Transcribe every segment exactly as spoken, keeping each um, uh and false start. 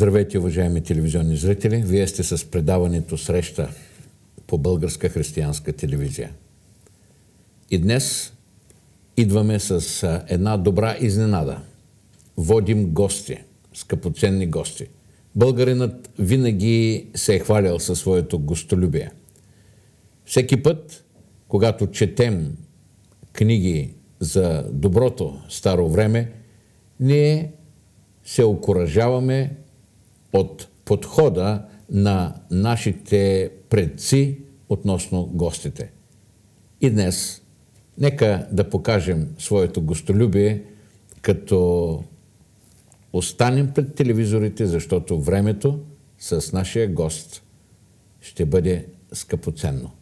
Здравейте, уважаеми телевизионни зрители! Вие сте с предаването Среща по Българска християнска телевизия. И днес идваме с една добра изненада. Водим гости, скъпоценни гости. Българинът винаги се е хвалял със своето гостолюбие. Всеки път, когато четем книги за доброто старо време, ние се окуражаваме от подхода на нашите предци относно гостите. И днес нека да покажем своето гостолюбие, като останем пред телевизорите, защото времето с нашия гост ще бъде скъпоценно.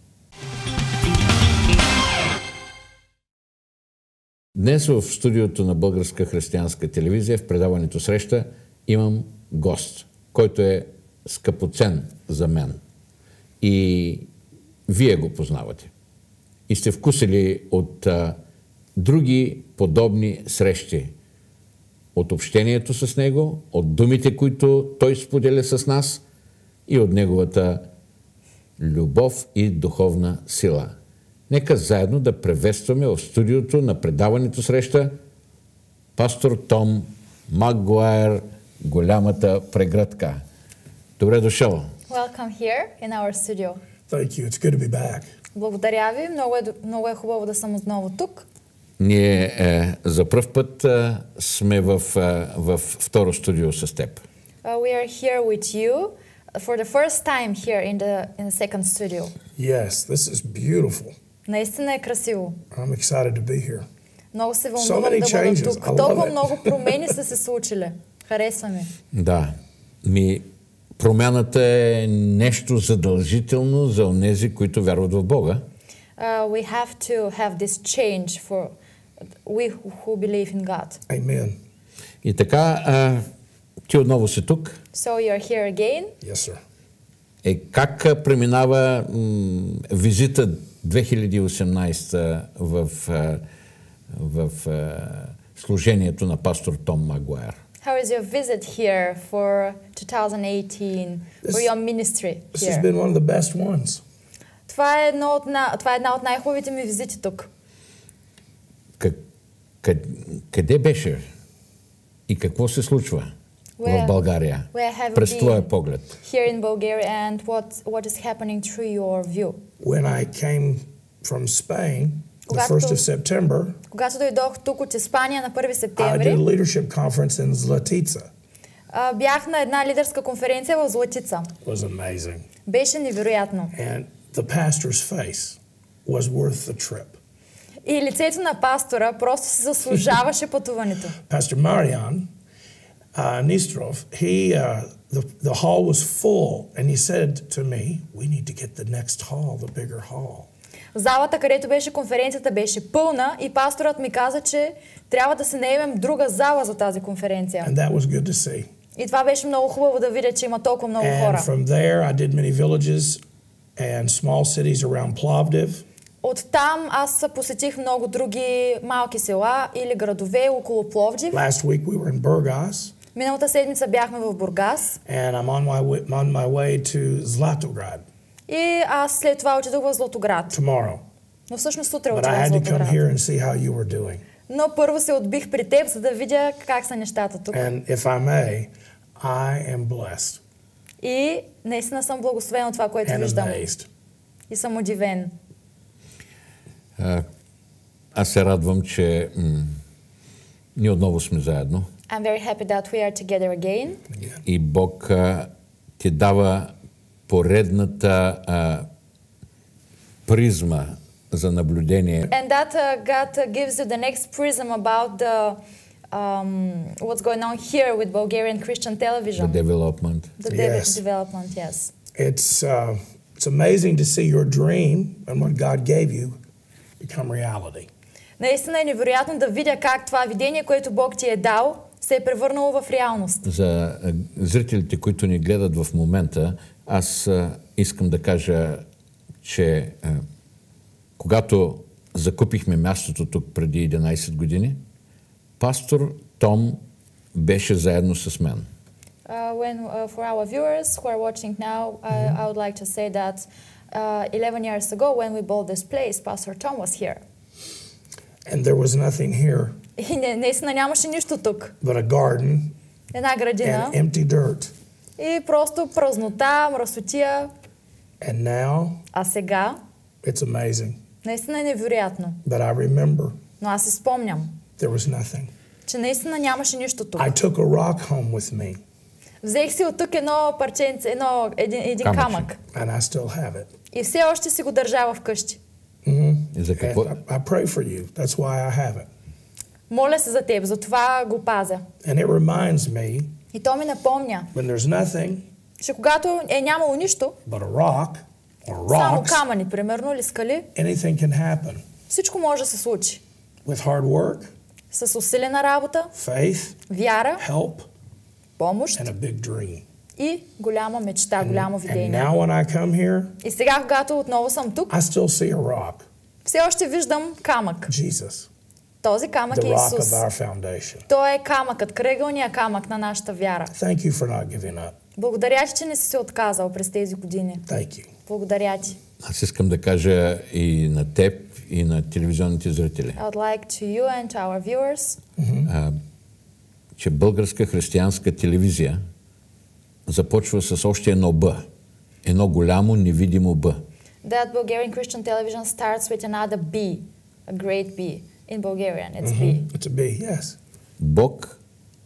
Днес в студиото на Българска християнска телевизия в предаването Среща имам гост, който е скъпоцен за мен. И вие го познавате. И сте вкусили от а, други подобни срещи. От общението с него, от думите, които той споделя с нас и от неговата любов и духовна сила. Нека заедно да приветстваме в студиото на предаването Среща пастор Том Магуайер, голямата прегръдка. Добре дошъл. Welcome here in our studio. Thank you. It's good to be back. Благодаря ви. Много е, много е хубаво да съм отново тук. Ние е, за пръв път е, сме в, е, в второ студио с теб. Uh, we are here with you for the first time here in the, in the second studio. Yes, this is beautiful. Наистина е красиво. I'm excited to be here. Много се So вълнувам many да бъда changes. тук. I love Толкова it. много промени са се случили. Харесва ми. Да, ми промяната е нещо задължително за онези, които вярват в Бога. Uh, we have to have this change for we who believe in God. Amen. И така, а, ти отново си тук. So you are here again. Yes, sir. Е, как а, преминава м, визита две хиляди и осемнадесета в, а, в а, служението на пастор Том Магуайер? How is your visit here for twenty eighteen, This- for your ministry This has here? been one of the best ones. Това е, едно от, на- това е една от най-хубавите ми визити тук. Как, къде, къде беше и какво се случва Where- в България where have you през been? твоя поглед? Here in Bulgaria and what, what is happening through your view. When I came from Spain, the Когато- first of September, Когато дойдох тук от Испания на първи I did a септември, leadership conference in Zlatica. а, бях на една лидерска конференция в Златица. It was amazing. Беше невероятно. And the pastor's face was worth the trip. И лицето на пастора просто се заслужаваше пътуването. Pastor Marian uh, Nistrov, he, uh, the, the hall was full, and he said to me, we need to get the next hall, the bigger hall. Залата, където беше конференцията, беше пълна и пасторът ми каза, че трябва да се наемем друга зала за тази конференция. And that was good to see. И това беше много хубаво да видя, че има толкова много And хора. from there, I did many villages and small cities around Plovdiv. Оттам аз посетих много други малки села или градове около Пловдив. Last week, we were in Burgas, Миналата седмица бяхме в Бургас and I'm on my way, on my way to Zlatograd и аз след това отидох в Златоград. tomorrow. Но всъщност утре But I отидох в had to come Златоград. here and see how you were doing. Но първо се отбих при теб, за да видя как са нещата тук. And if I may, I am blessed И наистина съм благословен от това, което and виждам. amazed. И съм удивен. А, аз се радвам, че м, ние отново сме заедно I'm very happy that we are together again. и Бог а, ти дава поредната а, призма за наблюдение. And that uh, God uh, gives you the next prism about the um, what's going on here with Bulgarian Christian The television. development. The de- Yes. development, yes. It's uh, it's amazing to see your dream and what God gave you become reality. Наистина е невероятно да видя как това видение, което Бог ти е дал, се е превърнало в реалност. За а, зрителите, които ни гледат в момента, аз а, искам да кажа, че а, когато закупихме мястото тук преди единадесет години, пастор Том беше заедно с мен. Uh, when uh, for our viewers who are watching now, I, I would like to say that uh, eleven years ago, when we bought this place, Pastor Tom was here. And there was nothing here И не, наистина нямаше нищо тук. but a garden Една градина and empty dirt. и просто празнота, мръсотия. And now А сега, it's amazing. наистина е невероятно. But I remember Но аз си спомням, there was nothing. че наистина нямаше нищо тук. I took a rock home with me, Взех си от тук едно парченце, едно, един, един Камъче. камък. and I still have it. И все още си го държа вкъщи. Mm-hmm. И за And какво? I, I pray for you. That's why I have it. Моля се за теб, затова го пазя. And it reminds me И то ми напомня, when there's nothing че когато е нямало нищо, but a rock or само rocks, камъни, примерно, или скали, anything can happen. всичко може да се случи. With hard work, С усилена работа, faith, вяра, help, помощ and a big dream. и голяма мечта, голямо And видение. now when I come here, И сега, когато отново съм тук, I still see a rock. все още виждам камък. Jesus, Този камък the е rock Исус. of our foundation. Той е камъкът, кръгълния камък на нашата вяра. Thank you for not giving up. Благодаря ти, че не си се отказал през тези години. Thank you. Благодаря ти. Аз искам да кажа и на теб, и на телевизионните зрители, I would like to you and to our viewers а, че българска християнска телевизия започва с още едно Б. Едно голямо, невидимо Б. that Bulgarian Christian television starts with another B, a great B. In Bulgarian, it's B. It's a B, yes. Бог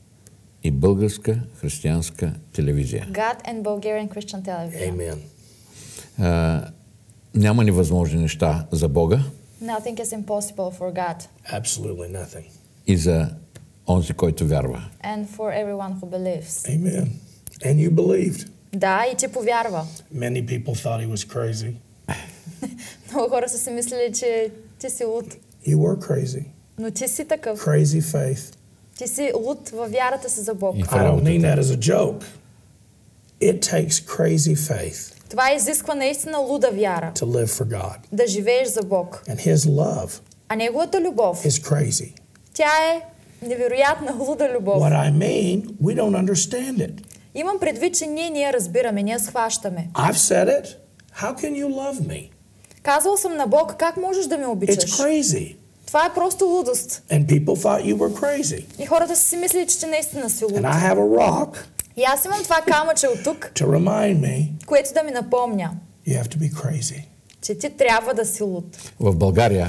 и българска християнска телевизия. God and Bulgarian Christian television. Amen. А, няма невъзможни неща за Бога Nothing is impossible for God Absolutely nothing. и за онзи, който вярва. and for everyone who believes. Amen. And you believed. Да, и ти повярва. Many people thought he was crazy. Много хора са си мислили, че ти си луд. You were crazy. Но ти си такъв. Crazy faith. Ти си луд във вярата си за Бог. И в I don't работата. mean that as a joke. It takes crazy faith Това изисква наистина луда вяра. to live for God. Да живееш за Бог. And his love А неговата любов, is crazy. тя е невероятна луда любов. What I mean, we don't understand it. Имам предвид, че ние ние разбираме, ние схващаме. I've said it. How can you love me? Казвал съм на Бог, как можеш да ме It's обичаш? crazy. Това е просто лудост. And people thought you were crazy. И хората са си мислили, че ти наистина си луд. And I have a rock И аз имам това камъче от тук, to remind me което да ми напомня, you have to be crazy. че ти трябва да си луд. В България,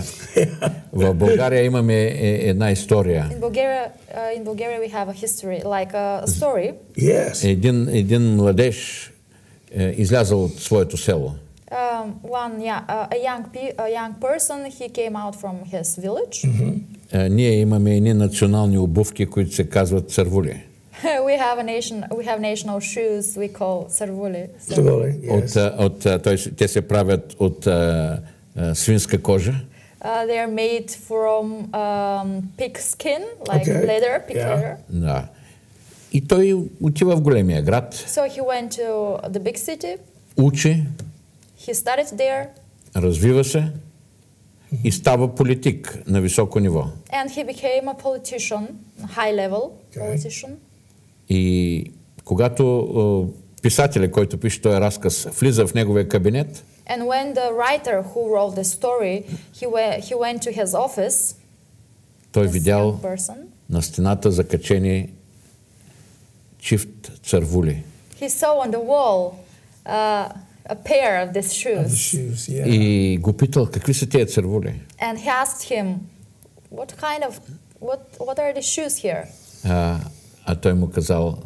в България имаме е- една история. In Bulgaria, uh, in Bulgaria we have a history, like a, a story. Yes. Един, един младеж е, излязъл от своето село. Um, one, yeah, uh, a young pe- a young person, he came out from his village. Е, ние имаме едни национални обувки, които се казват цървули. we have a nation, we have national shoes we call sarvuli. So, Absolutely. От, Yes. а, от, а, той, те се правят от а, а, свинска кожа. uh, they are made from um, pig skin, like Okay. leather, pig Yeah. leather. Да. И той отива в големия град, So he went to the big city. учи, He studied there, развива се и става политик на високо ниво. and he became a politician, a high-level Okay. politician. И когато а, писателя, който пише този разказ, влиза в неговия кабинет, And when the writer who wrote the story, he, we- he went to his office, той this видял young person, на стената закачени чифт цървули. he saw on the wall uh, a pair of these Of the shoes. shoes, yeah. И го питал, какви са тия цървули? And he asked him, what kind of, what, what are the shoes here? А, а той му казал,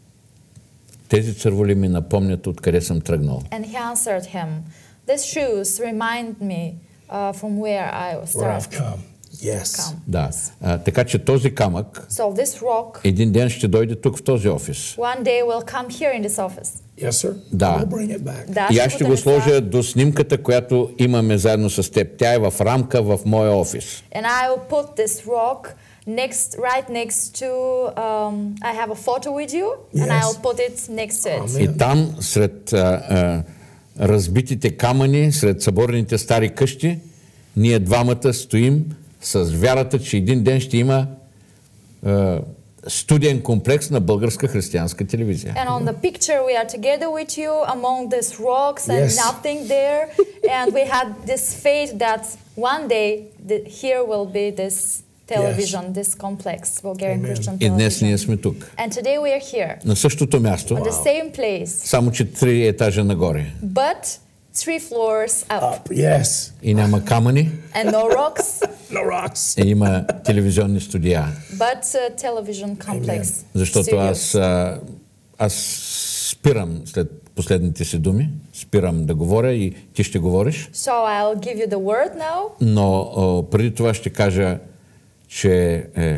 тези цървули ми напомнят откъде съм тръгнал. And he answered him, these shoes remind me uh, from where I Where started. I've come. Yes. Come. Да. А, така че този камък So this rock един ден ще дойде тук в този офис. one day will come here in this office. Yes, sir. Да. I'll bring it back. Да, И аз ще го донеса. сложа до снимката, която имаме заедно с теб. Тя е в рамка в моя офис. And I will put this rock next, right next to, um, I have a photo with you, and I Yes. will put it next to it. Amen. И там, сред а, а, разбитите камъни, сред съборните стари къщи, ние двамата стоим с вярата, че един ден ще има а, студиен комплекс на Българска християнска телевизия. And on the picture, we are together with you among these rocks and Yes. nothing there. And we had this faith that one day the, here will be this television, this complex, Bulgarian Amen. Christian И днес ние television. сме тук. And today we are here, На същото място, on the same place, само че три етажа нагоре. but three floors up. Up, yes. И няма камъни, And no rocks, No rocks. и има телевизионни студия. but a television complex. Защото Studios. аз, а, аз спирам след последните си думи, спирам да говоря и ти ще говориш, So I'll give you the word now. но а, преди това ще кажа, че е,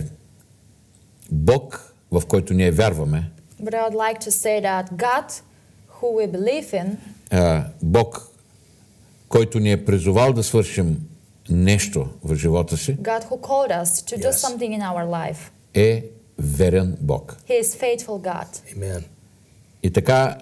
Бог, в който ние вярваме, But I would like to say that God, who we believe in, а, Бог, който ни е призовал да свършим нещо в живота си, God who called us to do Yes. something in our life, е верен Бог. He is faithful God. Amen. И така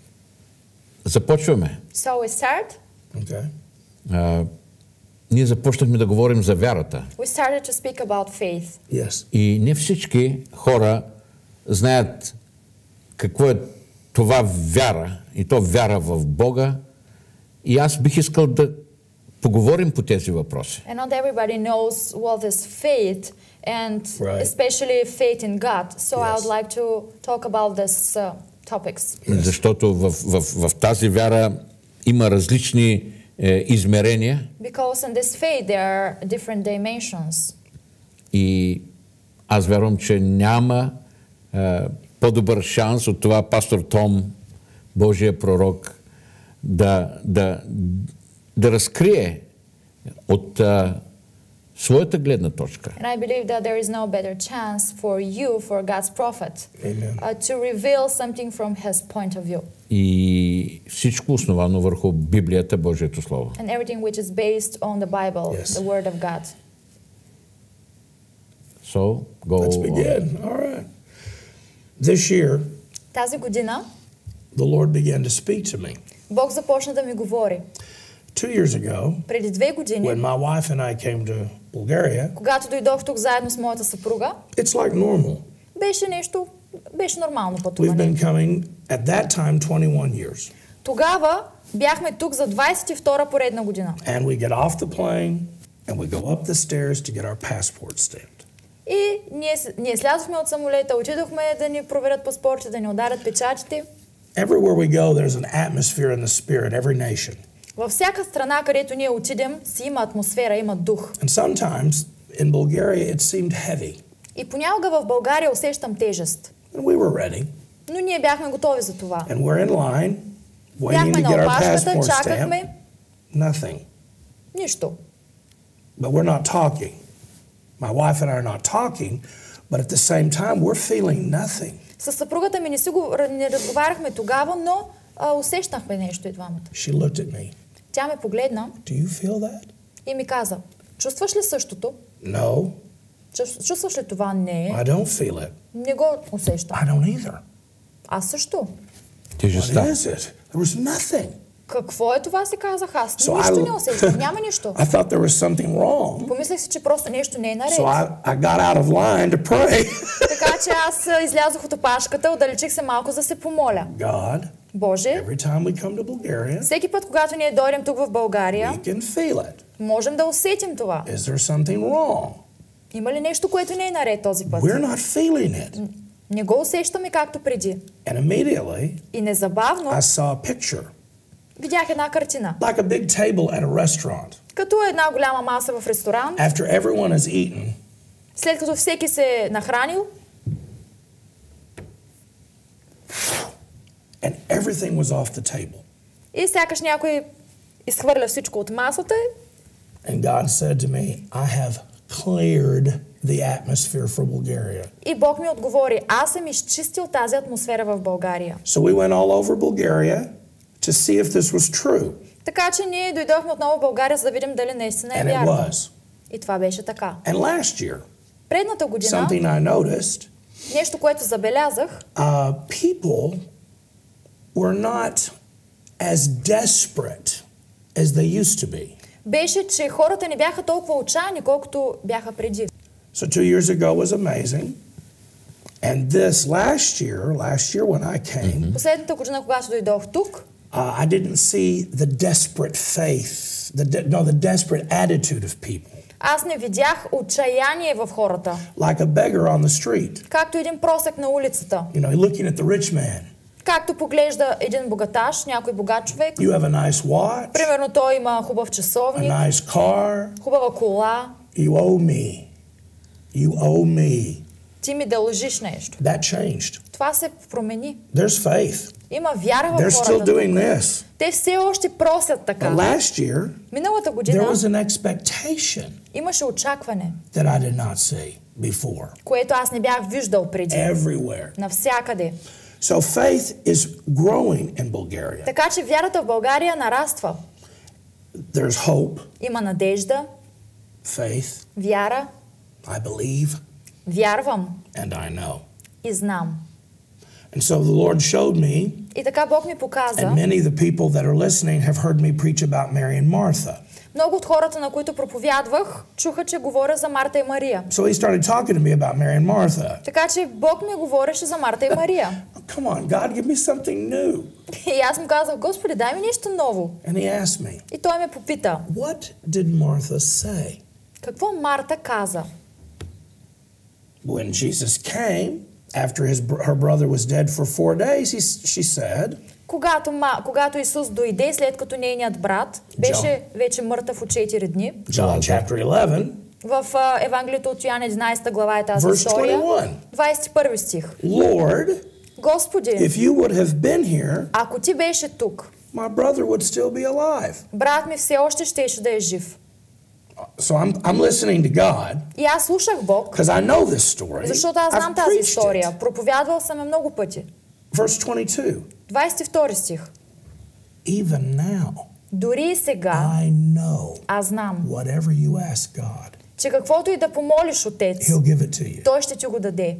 започваме. So we start. Okay. А, ние започнахме да говорим за вярата. We started to speak about faith. Yes. И не всички хора знаят какво е това вяра, и то вяра в Бога. И аз бих искал да поговорим по тези въпроси. And not everybody knows what is faith, and Right. especially faith in God. So I Yes. would like to talk about these uh, topics. Защото в, в, в тази вяра има различни е, измерения Because in this faith there are different dimensions. и аз вярвам, че няма е, по-добър шанс от това пастор Том, Божия пророк, да, да, да разкрие от е, своята гледна точка. And I believe that there is no better chance for you, for God's prophet, Amen. uh, to reveal something from his point of view. И всичко основано върху Библията, Божието Слово. And everything which is based on the Bible, Yes. the Word of God. So, go Let's on. begin. All right. This year, Тази година the Lord began to speak to me. Бог започна да ми говори. Two years ago, Преди две години, when my wife and I came to Bulgaria, когато дойдох тук заедно с моята съпруга, it's like normal. беше нещо, беше нормално We've пътуване. been coming at that time twenty-one years. Тогава бяхме тук за двадесет и втора поредна година. And we get off the plane and we go up the stairs to get our passport stamped. И ние, с- ние слязохме от самолета, отидохме да ни проверят паспорти, да ни ударят печатите. Everywhere we go, there's an atmosphere in the spirit, every nation. Във всяка страна, където ние отидем, си има атмосфера, има дух. And sometimes in Bulgaria, it seemed heavy. И понякога в България усещам тежест. And we were ready. Но ние бяхме готови за това. And we're in line, waiting Бяхме to на get our опашката, passport stamp. чакахме. Nothing. Нищо. But we're not talking. My wife and I are not talking, but at the same time, we're feeling nothing. С съпругата ми не, си го, не разговаряхме тогава, но а, усещахме нещо и двамата. She looked at me. Тя ме погледна Do you feel that? и ми каза, чувстваш ли същото? No, Чувс- Чувстваш ли това? Не. I don't feel it. Не го усещам. I don't either. Аз също. Тежестта. What is it? There was nothing. Какво е това, си казах аз? So Нищо I- не усещам, няма нищо. I thought there was something wrong. Помислех си, че просто нещо не е наред. So I, I got out of line to pray. Така че аз а, излязох от опашката, отдалечих се малко за да се помоля. God, Боже, every time we come to Bulgaria, всеки път, когато ние дойдем тук в България, we can feel it. можем да усетим това. Is there something wrong? Има ли нещо, което не е наред този път? We're not feeling it. Не го усещаме както преди. And immediately, И незабавно I saw a picture, видях една картина. like a big table at a restaurant. Като една голяма маса в ресторант, After everyone has eaten, след като всеки се е нахранил, and everything was off the table. и сякаш някой изхвърля всичко от масата, And God said to me, I have cleared the atmosphere for Bulgaria. и Бог ми отговори, аз съм изчистил тази атмосфера в България. So we went all over Bulgaria to see if this was true. Така че ние дойдохме отново в България, за да видим дали наистина е And it вярно. was. И това беше така. And last year, Предната година, something I noticed, нещо, което забелязах, uh, people were not as desperate as they used to be. беше, че хората не бяха толкова отчаяни, колкото бяха преди. So two years ago was amazing. And this last year, last year when I came, Последната година, когато дойдох тук, uh, I didn't see the desperate faith, the de- no, the desperate attitude of people. аз не видях отчаяние в хората. Like a beggar on the street, Както един просек на улицата. you know, looking at the rich man. Както поглежда един богаташ, някой богат човек. You have a nice watch, Примерно той има хубав a часовник, nice car. хубава кола. You owe me. You owe me. Ти ми дължиш нещо. That changed. Това се промени. There's faith. Има вяра в They're still хората doing тук. this. Те все още просят But така. last year, Миналата there година was an expectation имаше очакване, that I did not see before. което аз не бях виждал преди. Everywhere. Навсякъде. So faith is growing in Bulgaria. Така че вярата в България нараства. There's hope, Има надежда, faith, вяра, I believe, вярвам and I know. и знам. And so the Lord showed me, И така Бог ми показа, and many of the people that are listening have heard me preach about Mary and Martha. много от хората, на които проповядвах, чуха, че говоря за Марта и Мария. So he started talking to me about Mary and Martha. Така че Бог ми говореше за Марта и Мария. Come on, God, give me something new. И аз му казах, Господи, дай ми нещо ново. And he asked me, И той ме попита, what did Martha say? какво Марта каза? When Jesus came, after his, br- her brother was dead for four days, he, s- she said, Когато, ма, когато Исус дойде, след като нейният брат беше вече мъртъв от четири дни, John chapter eleven, в а, Евангелието от Йоан единадесета глава е тази verse история, twenty-one. двадесет и първи стих. Lord, Господи, if you would have been here, ако ти беше тук, my brother would still be alive. брат ми все още щеше да е жив. So I'm, I'm listening to God И аз слушах Бог, because I know this story. защото аз знам I've тази preached история. it. Проповядвал съм я много пъти. Verse twenty-two. двадесет и втори стих. Even now, Дори и сега I know аз знам, whatever you ask God, че каквото и да помолиш Отец, He'll give it to you. Той ще ти го даде.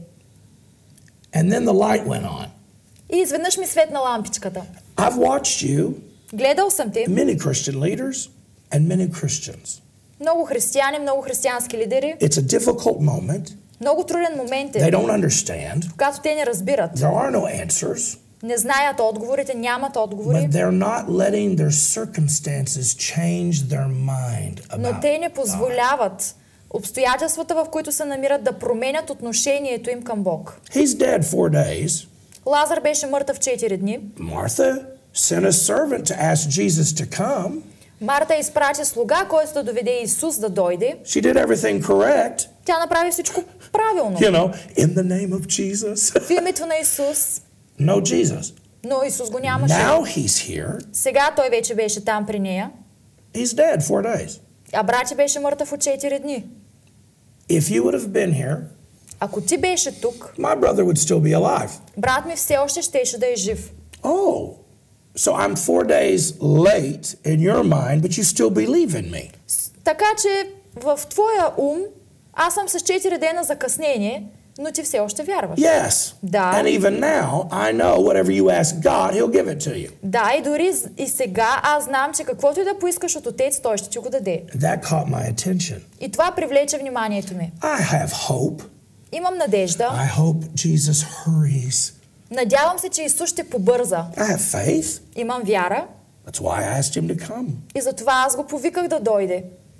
And then the light went on. И изведнъж ми светна лампичката. I've watched you, Гледал съм те, many Christian leaders and many Christians. много християни, много християнски лидери. It's a difficult moment. Много труден момент They е, don't understand. когато те не разбират. There are no answers, Не знаят отговорите, нямат отговори, but they're not letting their circumstances change their mind но about те не God. позволяват обстоятелствата, в които се намират, да променят отношението им към Бог. He's dead four days. Лазар беше мъртъв четири дни. Martha sent a servant to ask Jesus to come. Марта изпрати слуга, който да доведе Исус да дойде. She did everything correct. Тя направи всичко правилно. You know, in the name of Jesus. В името на Исус. No Jesus. Но Исус го нямаше. Now he's here. Сега той вече беше там при нея. He's dead four days. А брат ти беше мъртъв от четири дни. If you would have been here, Ако ти беше тук, my brother would still be alive. брат ми все още щеше да е жив. Oh, so I'm four days late in your mind, but you still believe in me. Така че в твоя ум аз съм с четири дена закъснение, но ти все още вярваш. Yes. Да. And even now, I know whatever you ask God, He'll give it to you. Да, и дори и сега аз знам, че каквото и да поискаш от Отец, Той ще ти го даде. That caught my attention. И това привлече вниманието ми. I have hope. Имам надежда. I hope Jesus hurries. Надявам се, че Исус ще побърза. I have faith. Имам вяра That's why I asked Him to come. и затова аз го повиках да дойде.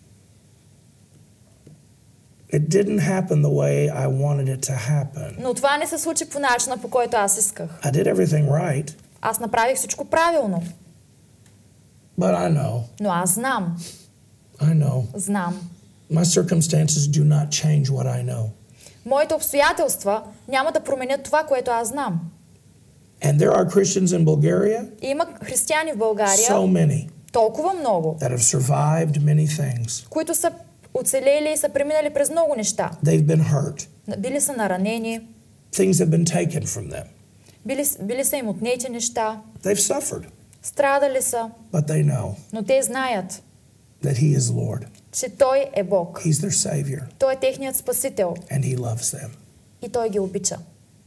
It didn't happen the way I wanted it to happen. Но това не се случи по начина, по който аз исках. I did everything right, Аз направих всичко правилно. but I know, Но аз знам. I know. Знам. My circumstances do not change what I know. Моите обстоятелства няма да променят това, което аз знам. And there are Christians in Bulgaria, И има християни в България, so many, толкова много, that have survived many things. които са оцелели и са преминали през много неща. They've been hurt. Били са наранени, Things have been taken from them. били, били са им отнети неща, They've suffered, страдали са, but they know но те знаят, that He is Lord. че Той е Бог. He's their Savior, Той е техният спасител and He loves them. и Той ги обича.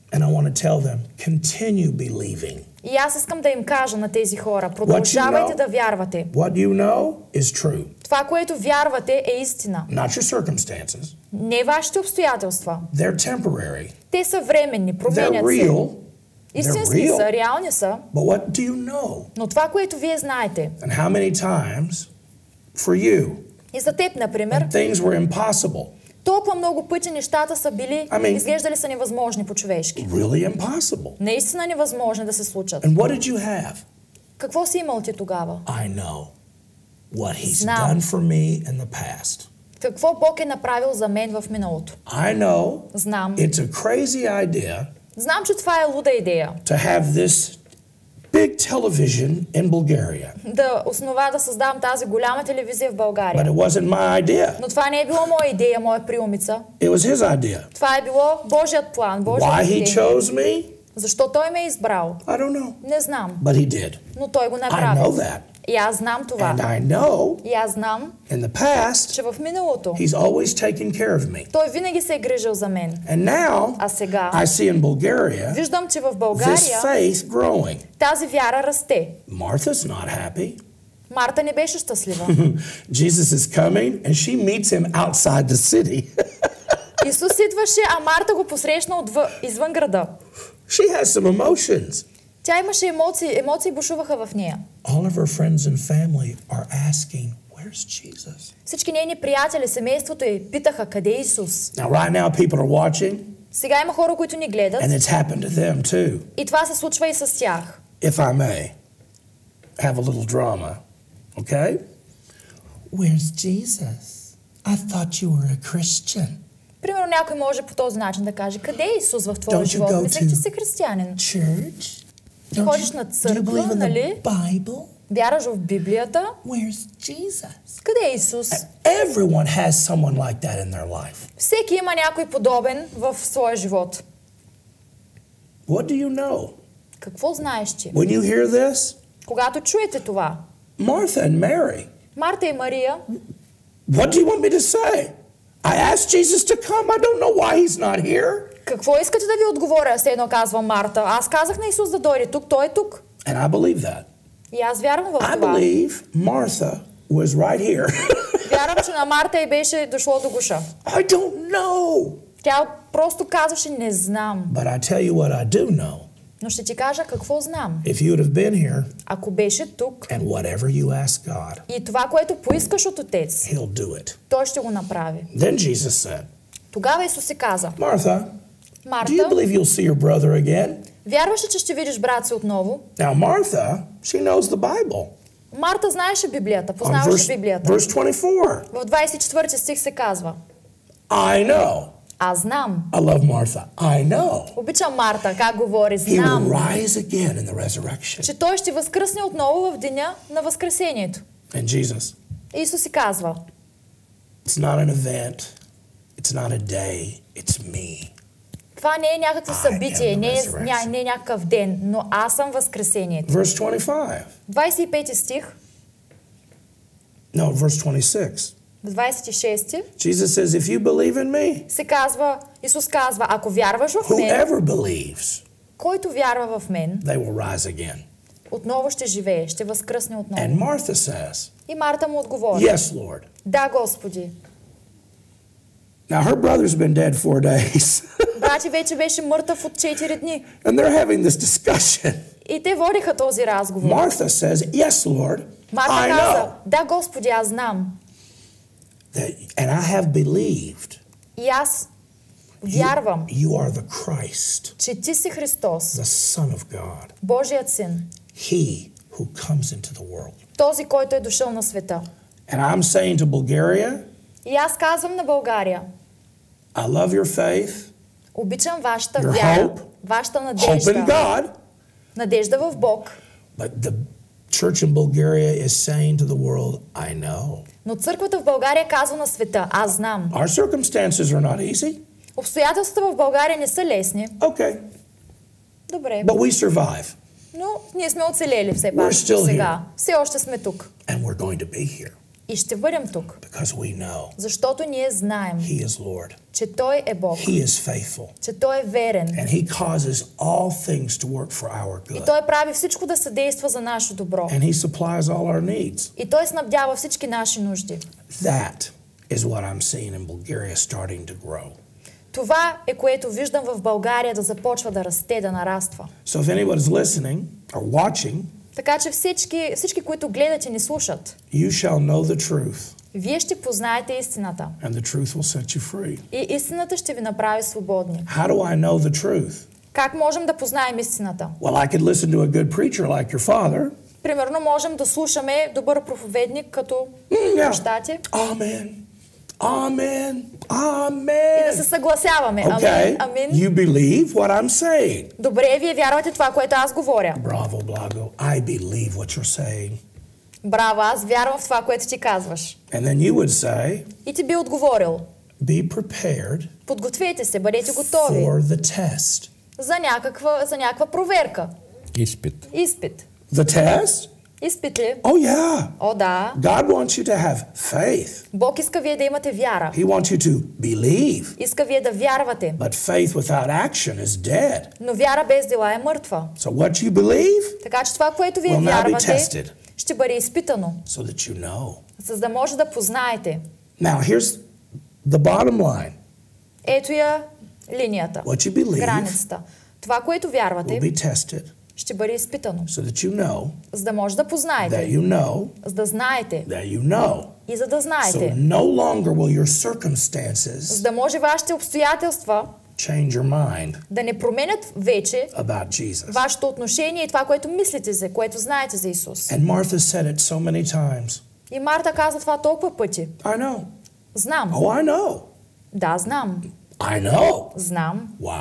And I want to tell them, continue believing. И аз искам да им кажа на тези хора, продължавайте да вярвате. What you know is true. Това, което вярвате, е истина. Not your circumstances. Не вашите обстоятелства. They're temporary. Те са временни, They're променят се. real. Истински They're real. са, реални са. But what do you know? Но това, което вие знаете, And how many times for you и за теб, например, when things were impossible? толкова много пъти нещата са били, I mean, изглеждали са невъзможни по-човешки. Really impossible. Наистина невъзможни да се случат. And what did you have? Какво си имал ти тогава? I know what he's Знам. done for me in the past. Какво Бог е направил за мен в миналото? I know Знам. it's a crazy idea Знам, че това е луда идея. to have this big television in Bulgaria. Да основа да създавам тази голяма телевизия в But България. it wasn't my idea. Но това не е било моя идея, моя приумица. It was his idea. Това е било Божият план, Божият Why he идея. chose me? Защо Той ме е избрал? I don't know. Не знам. But he did. Но Той го I направи. know that. И аз знам това. And I know И аз знам, in the past, че в миналото he's always taken care of me. Той винаги се е грижил за мен. And now, А сега I see in Bulgaria виждам, че в this България faith growing. тази вяра расте. Martha's not happy. Марта не беше щастлива. Jesus is coming and she meets him outside the city. Исус идваше, а Марта го посрещна отвъ... извън града. She has some emotions. Тя имаше емоции, емоции бушуваха в нея. All of her friends and family are asking, where's Jesus? Всички нейни приятели, семейството й питаха, къде е Исус? Now, right now, people are watching, Сега има хора, които ни гледат and it's happened to them too. и това се случва и с тях. If I may have a little drama, okay? Where's Jesus? I thought you were a Christian. Примерно някой може по този начин да каже, къде е Исус в твоя Don't you живот? go Мислех, че to си християнин. Church? Don't Ходиш you, на do you църква, believe in нали? the Bible? Вяраш в Библията. Where's Jesus? Къде е Исус? Everyone has someone like that in their life. Всеки има някой подобен в своя живот. What do you know? Какво знаеш ти? When you hear this, Когато чуете това, Martha and Mary, Марта и Мария, what do you want me to say? I asked Jesus to come. I don't know why he's not here. какво искате да ви отговоря? Все едно казва Марта. Аз казах на Исус да дойде тук, той е тук. And I believe that. И аз вярвам в I това. believe Martha was right here. Вярвам, че на Марта й беше дошло до гуша. I don't know. Тя просто казваше, не знам. But I tell you what I do know. Но ще ти кажа какво знам. If you would have been here Ако беше тук and whatever you ask God, и това, което поискаш от Отец, he'll do it. той ще го направи. Then Jesus said, Тогава Исус си каза, Martha, do you Марта, believe you'll see your brother again? вярваш ли, че ще видиш брат си отново? Now Martha, she knows the Bible. Марта знаеше Библията, On познаваше verse, Библията. verse twenty-four. В двадесет и четвърти стих се казва, I know. аз знам. I love Martha. I know. Обичам Марта, как говори, He will знам, rise again in the resurrection. че той ще възкръсне отново в деня на възкресението. And Jesus, Исус си казва, it's not an event. It's not a day. It's me. това не е някакво I am събитие, the не е, resurrection. ня, не е някакъв ден, но аз съм възкресението. Verse twenty-five. двадесет и пети стих, No, verse twenty-six. в двадесет и шести Jesus says, if you believe in me, се казва, Исус казва, ако вярваш в мен, whoever believes, който вярва в мен, they will rise again. отново ще живее, ще възкръсне отново. And Martha says, И Марта му отговори, yes, Lord. да, Господи. Now her brother's been dead four days. Брат ти вече беше мъртъв от четири дни. And they're having this discussion. И те водиха този разговор. Martha says, yes, Lord. Марта I каза, know да, Господи, аз знам. that, and I have believed И аз you, вярвам, you are the Christ, че ти си Христос, the Son of God, Божият син, He who comes into the world. този, който е дошъл на света. And I'm saying to Bulgaria, И аз казвам на България, I love your faith, обичам вашата Your вяра, hope, вашата hope in надежда, God, надежда в Бог. but the church in Bulgaria is saying to the world, I know. Но църквата в България казва на света, аз знам. Our circumstances are not easy. Обстоятелствата в България не са лесни. Okay, Добре, but we survive, но ние сме оцелели все пак We're still сега. Все още сме тук. and we're going to be here. И ще бъдем тук, because we know защото ние знаем, He is Lord. че Той е Бог, He is faithful. че Той е верен. And He causes all things to work for our И good. Той прави всичко да съдейства за наше добро. And He supplies all our needs. И Той снабдява всички наши нужди. That is what I'm seeing in Bulgaria starting to grow. Това е, което виждам в България да започва да расте, да нараства. So if anybody's listening or watching, Така че всички, всички, които гледат и ни слушат, you shall know the truth, вие ще познаете истината. and the truth will set you free. И истината ще ви направи свободни. How do I know the truth? Как можем да познаем истината? Well, I could listen to a good preacher like your father. Примерно можем да слушаме добър проповедник като Yeah. баща ти Amen. Amen. и да Amen. се съгласяваме. Амин, Okay. амин. You believe what I'm saying. Добре, вие вярвате това, което аз говоря. Bravo, Blago. I believe what you're saying. Браво, аз вярвам в това, което ти казваш. And then you would say, И ти би отговорил. be prepared Подгответе се, бъдете готови for the test. за някаква, за някаква проверка. Изпит. Изпит. The test? Изпит ли? Oh, yeah. О, да. God wants you to have faith. Бог иска вие да имате вяра. He wants you to believe. Иска вие да вярвате. But faith without action is dead. Но вяра без дела е мъртва. So what you believe Така че това, което вие will now be вярвате, tested ще бъде изпитано, so that you know. за да може да познаете. Now, here's the bottom line. Ето я линията, What you believe границата. Това, което will вярвате, be tested ще бъде изпитано, so that you know за да може да that познаете, you know за да знаете that you know. и за да So знаете, no longer will your за circumstances да може вашите обстоятелства change your mind да не променят вече about Jesus. вашето отношение и това, което мислите за, което знаете за Исус. And Martha said it so many times. И Марта каза това толкова пъти. I know. Знам. Oh, I know. Да, знам. I know. Знам. Wow.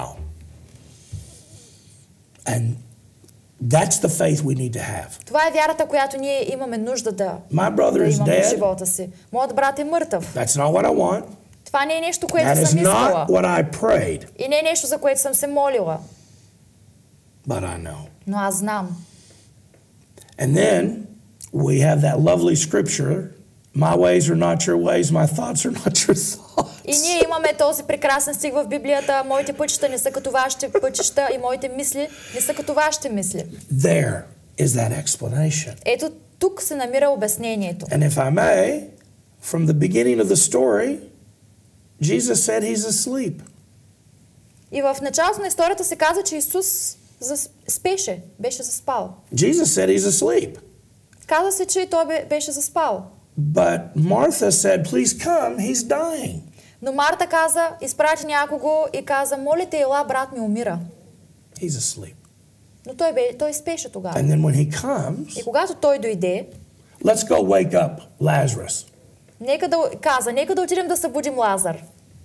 And that's the faith we need to have. Това е вярата, която ние имаме нужда да, My brother да is имаме в dead. живота си. Моят брат е мъртъв. That's not what I want. Това не е нещо, което That is съм искала. not what I prayed. И не е нещо, за което съм се молила. But I know. Но аз знам. And then we have that lovely scripture, my ways are not your ways, my thoughts are not your thoughts. И ние имаме този прекрасен стих в Библията. Моите пътища не са като вашите пътища и моите мисли не са като вашите мисли. There is that explanation. Ето тук се намира обяснението. And if I may, from the beginning of the story, Jesus said he's asleep. И в началото на историята се каза, че Исус зас... спеше, беше заспал. Jesus said he's asleep. Каза се, че той бе- беше заспал. But Martha said, please come, he's dying. Но Марта каза, изпрати някого и каза, моля те, ела, брат ми умира. He's asleep. Но той, бе, той спеше тогава. And then when he comes, И когато той дойде, let's go wake up Lazarus. нека да, каза, нека да отидем да събудим Лазар.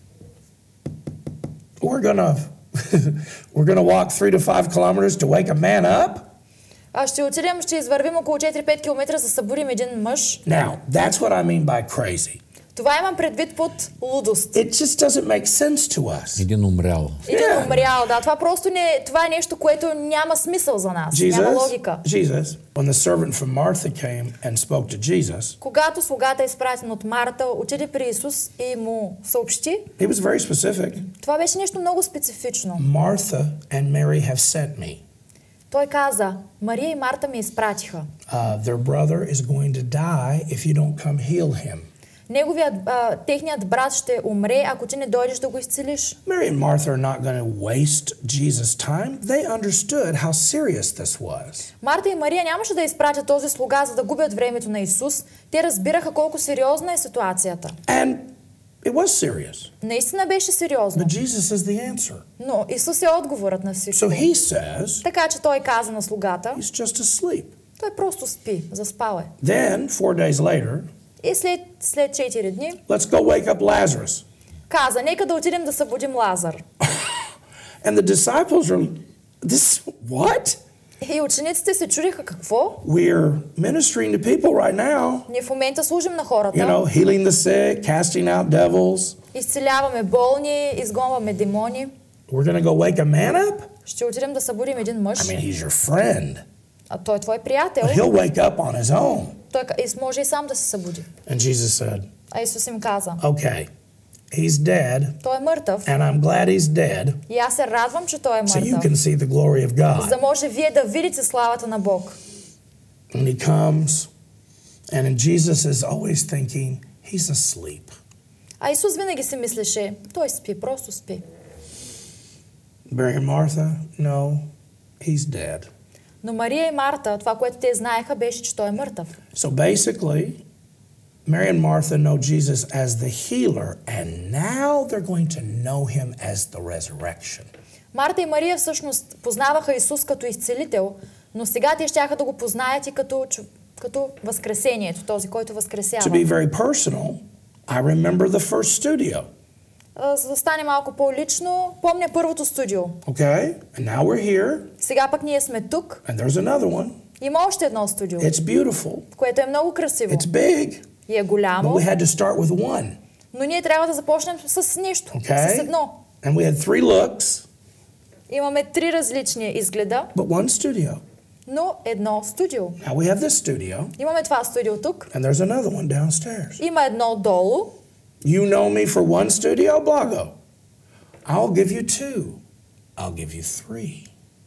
We're gonna we're gonna walk three to five kilometers to wake a man up. А ще отидем, ще извървим около четири-пет километра, за да събудим един мъж. Now, that's what I mean by crazy. Това имам предвид под лудост. It just doesn't make sense to us. Един умрял. Един Yeah. умрял, да. Това просто не, това е нещо, което няма смисъл за нас. Няма Jesus, логика. Jesus, when the servant from Martha came and spoke to Jesus, Когато слугата, изпратен от Марта, отиде при Исус и му съобщи, he was very specific. това беше нещо много специфично. Martha and Mary have sent me. Той каза, Мария и Марта ме изпратиха. Uh, their brother is going to die if you don't come heal him. Неговият, а, техният брат ще умре, ако ти не дойдеш да го изцелиш. Mary and Martha are not going to waste Jesus' time. They understood how serious this was. Марта и Мария нямаше да изпратят този слуга, за да губят времето на Исус. Те разбираха колко сериозна е ситуацията. And it was serious. Наистина беше сериозно. But Jesus is the answer. Но Исус е отговорът на всичко. So he says Така че той каза на слугата, he's just asleep. той просто спи, заспал е. Then, four days later, И след, след четири дни let's go wake up Lazarus. каза, нека да отидем да събудим Лазар. And the disciples are, this, what? И учениците се чудиха какво? We're ministering to people right now, Ние в момента служим на хората, you know, healing the sick, casting out devils. изцеляваме болни, изгонваме демони. We're going to go wake a man up? Ще отидем да събудим един мъж, I mean, he's your friend. а той е твой приятел. But he'll wake up on his own. Той ка- и може и сам да се събуди. And Jesus said, А Исус им каза, okay, he's dead, той е мъртъв and I'm glad he's dead, и аз се радвам, че той е so you мъртъв, can see the glory of за да God. може вие да видите славата на Бог. And he comes, and then Jesus is always thinking, he's asleep. А Исус винаги си мислеше, той спи, просто спи. Mary and Martha, no, he's dead. Но Мария и Марта, това, което те знаеха, беше, че той е мъртъв. So basically, Mary and Martha know Jesus as the healer, and now they're going to know him as the resurrection. Марта и Мария всъщност познаваха Исус като изцелител, но сега те щяха да го познаят и като, чу- като възкресението, този, който To be възкресява. very personal, I remember the first studio, А, За да стане малко по-лично, помня първото студио. okay? And now we're here, Сега пък ние сме тук. and there's another one. Има още едно студио, It's beautiful, което е много красиво it's big, и е but голямо, we had to start with one, но ние трябва да започнем с нещо, okay? с едно. And we had three looks, Имаме три различни изгледа, but one studio. но едно студио. Now we have this studio, Имаме това студио тук, and there's another one downstairs. има едно долу. You know me for one studio, Blago. I'll give you two. I'll give you three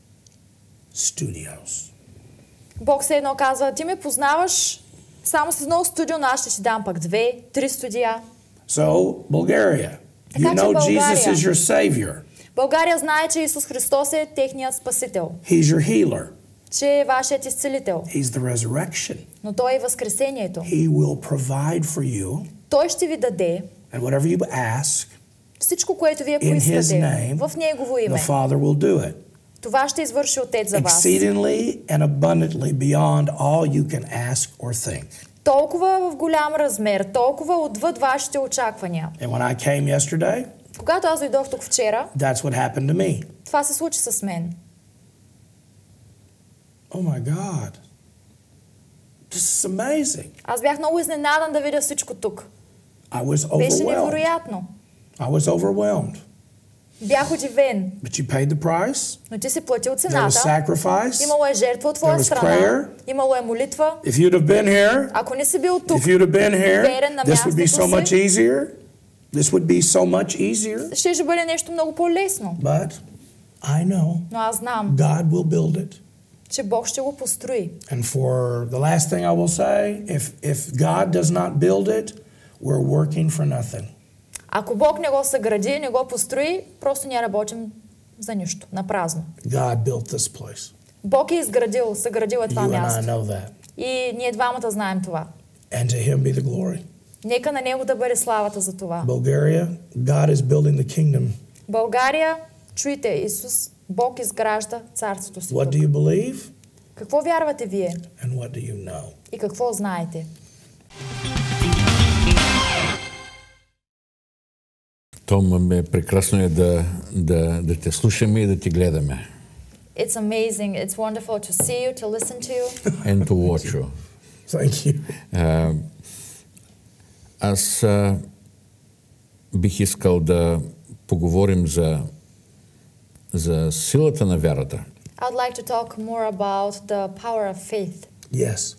studios. Бог се едно казва, ти ме познаваш само с едно студио, но аз ще ти дам пък две, три студия. So, Bulgaria, you Така че know България. Jesus is your Savior. България знае, че Исус Христос е техният спасител, He's your healer. че е вашият изцелител, He's the resurrection. но Той е възкресението. He will provide for you, Той ще ви даде and whatever you ask, всичко, което вие in His поискате name, в Негово име. the Father will do it. Това ще извърши Отец за вас. Exceedingly and abundantly beyond all you can ask or think. Толкова в голям размер, толкова отвъд вашите очаквания. And when I came yesterday, Когато аз дойдох тук вчера, that's what happened to me. това се случи с мен. Oh my God. This is amazing. Аз бях много изненадан да видя всичко тук. I was Беше overwhelmed. невероятно. I was overwhelmed. Бях удивен. But you paid the price. Но ти си платил There was цената. sacrifice. Имало е жертва от твоя There was страна. prayer. Имало е молитва. If you'd have been here, Ако не си бил тук, if you'd have been here, верен на this would be so мястото си, much easier. This would be so much easier. ще ще бъде нещо много по-лесно. But I know Но аз знам, God will build it. че Бог ще го построи. And for the last thing I will say, if if God does not build it, we're working for nothing. Ако Бог не го съгради, не го построи, просто ние работим за нищо, на празно. God built this place. Бог е изградил, съградил е това You and I място. know that. И ние двамата знаем това. And to him be the glory. Нека на Него да бъде славата за това. Bulgaria, God is building the kingdom. България, чуйте, Исус, Бог изгражда царството си What тук. do you believe? Какво вярвате вие And what do you know? и какво знаете? Том, прекрасно е да, да, да те слушаме и да ти гледаме. It's amazing. It's wonderful to see you, to listen to you. And to watch you. Thank you. А, аз а, бих искал да поговорим за, за силата на вярата. I'd like to talk more about the power of faith. Yes.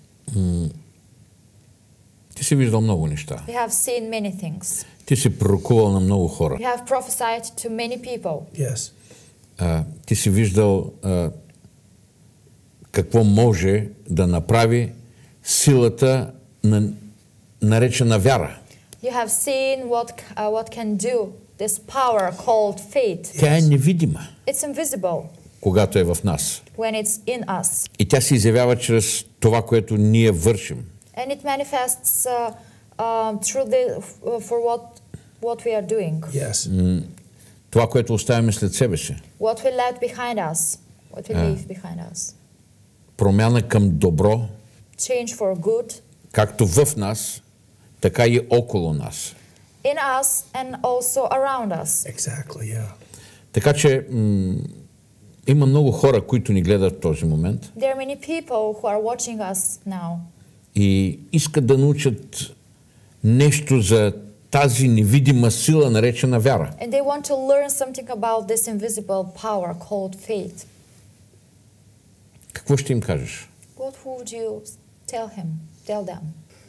Ти си виждал много неща. We have seen many things. Ти си пророкувал на много хора. We have prophesied to many people. Yes. А, ти си виждал а, какво може да направи силата на наречена вяра. You have seen what, uh, what can do this power called faith. Тя е невидима, It's invisible когато е в нас. when it's in us. И тя се изявява чрез това, което ние вършим. And it manifests uh, uh, through the, uh, for what, what we are doing. Yes. Това, което оставяме след себе си. What we left behind us. What we leave behind us. Промяна към добро, Change for good както в нас, така и около нас. in us and also around us. Exactly. Yeah. Така че м- има много хора, които ни гледат в този момент There are many people who are watching us now. и искат да научат нещо за тази невидима сила, наречена вяра. And they want to learn something about this invisible power called faith. Какво ще им кажеш? What would you tell him? Tell them.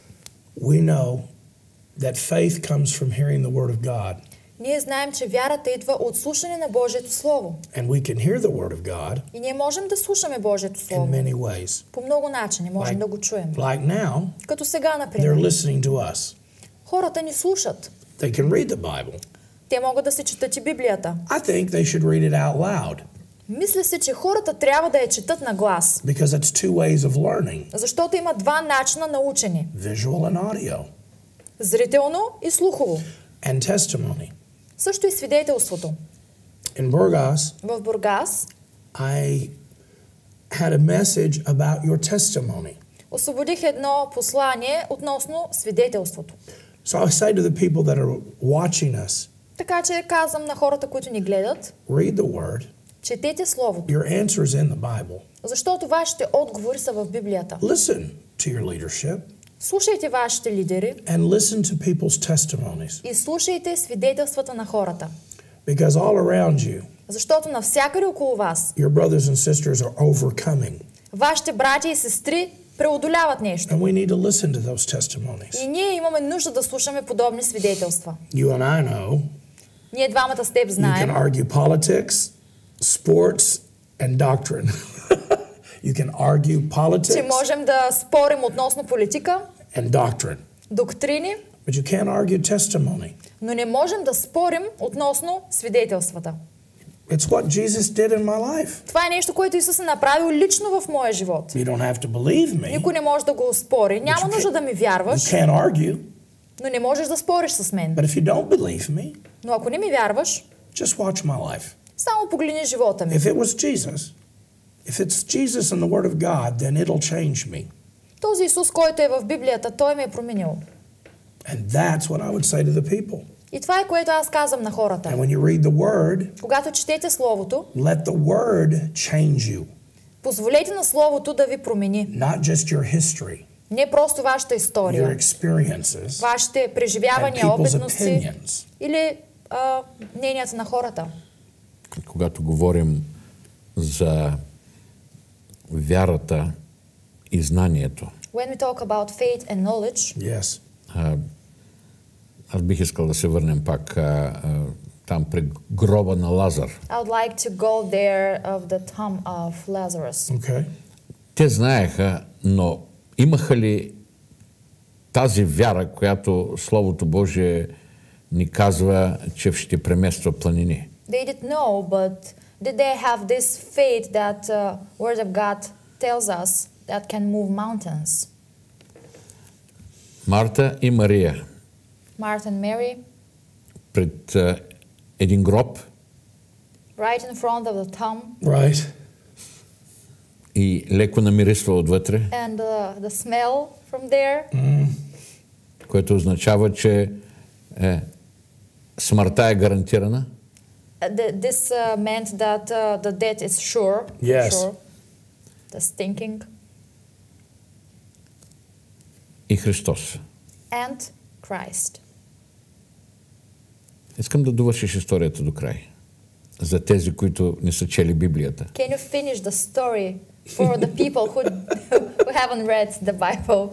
We know that faith comes from hearing the Word of God. Ние знаем, че вярата идва от слушане на Божието Слово. And we can hear the Word of God И ние можем да слушаме Божието in Слово many ways. по много начини. Можем Like- да го чуем. Like now, Като сега, they're например. listening to us. Хората ни слушат. They can read the Bible. Те могат да си четат и Библията. I think they should read it out loud Мисля си, че хората трябва да я четат на глас. because it's two ways of learning, Защото има два начина на учене. visual and audio, Зрително и слухово. and testimony. Също и свидетелството. In Burgos, В Бургас I had a message about your testimony. освободих едно послание относно свидетелството. So I say to the people that are watching us, Така че казвам на хората, които ни гледат, read the Word. четете Словото, Your answer is in the Bible. защото вашите отговори са в Библията. Listen to your leadership Слушайте вашите лидери and listen to people's testimonies и слушайте свидетелствата на хората. because all around you, Защото навсякъде около вас, your brothers and sisters are overcoming. вашите братя и сестри преодоляват нещо. And we need to listen to those testimonies. И ние имаме нужда да слушаме подобни свидетелства. You and I know Ние двамата с теб you can знаем, argue politics, sports, and doctrine. You can argue че politics можем да спорим относно политика, and doctrine, доктрини, but you can't argue testimony. но не можем да спорим относно свидетелствата. It's what Jesus did in my life. Това е нещо, което Исус е направил лично в моя живот. You don't have to believe me. Никой не може да го спори. Няма you нужда да ми You вярваш, can't argue. но не можеш да спориш с мен. But if you don't believe me, Но ако не ми вярваш, just watch my life. само погледни живота ми. If it was Jesus, if it's Jesus and the Word of God, then it'll change me. Този Исус, който е в Библията, Той ме е променил. And that's what I would say to the people. И това е, което аз казвам на And хората. when you read the Word, Когато четете Словото, let the Word change you, позволете на Словото да ви промени. not just your history, Не просто вашата your история, experiences, вашите and преживявания, people's опитности opinions. или а, мненията на хората. Когато говорим за вярата и знанието, When we talk about faith and knowledge, Yes. а, аз бих искал да се върнем пак а, а, там при гроба на Лазар. I would like to go there of the tomb of Lazarus. Okay. Те знаеха, но имаха ли тази вяра, която Словото Божие ни казва, че ще премества планини? They did know, but did they have this faith that uh, Word of God tells us that can move mountains? Марта и Мария Martha and Mary, пред а, един гроб right in front of the tomb, Right. и леко намирисва отвътре, and uh, the smell from there, което означава, че е, смъртта е гарантирана. uh, th- this uh, meant that uh, the death is sure. Yes. Sure. The stinking. И Христос. And Christ. Искам да довършиш историята до край. За тези, които не са чели Библията. Can you finish the story for the people who, who haven't read the Bible?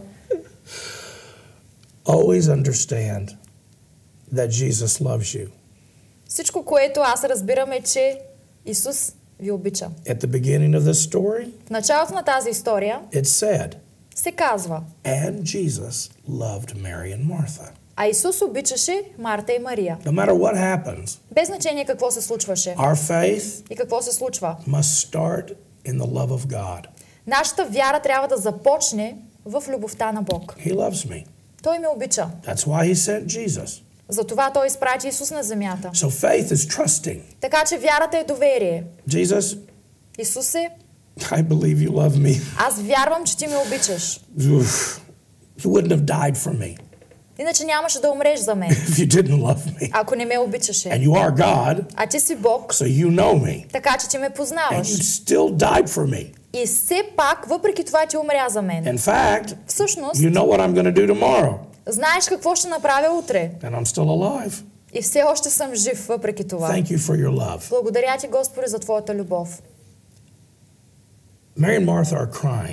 Always understand that Jesus loves you. Всичко, което аз разбирам е, че Исус ви обича. At the beginning of this story, В началото на тази история it said, се казва, and Jesus loved Mary and Martha. а Исус обичаше Марта и Мария. No matter what happens, Без значение какво се случваше our faith и какво се случва. must start in the love of God. Нашата вяра трябва да започне в любовта на Бог. He loves me. Той ме обича. That's why he sent Jesus. Затова Той изпрати Исус на земята. So faith is trusting. Така че вярата е доверие. Jesus, Исусе, I believe you love me. аз вярвам, че ти ме обичаш. Oof. You wouldn't have died for me Иначе нямаше да умреш за мен, if you didn't love me. ако не ме обичаше. And you are God, А ти си Бог, so you know me. така че ти ме And познаваш. you still died for me. И все пак, въпреки това, ти умря за мен. In fact, Всъщност, you know what I'm going to do tomorrow. знаеш какво ще направя утре. And I'm still alive. И все още съм жив, въпреки това. Thank you for your love. Благодаря ти, Господи, за Твоята любов. Mary and Martha are crying.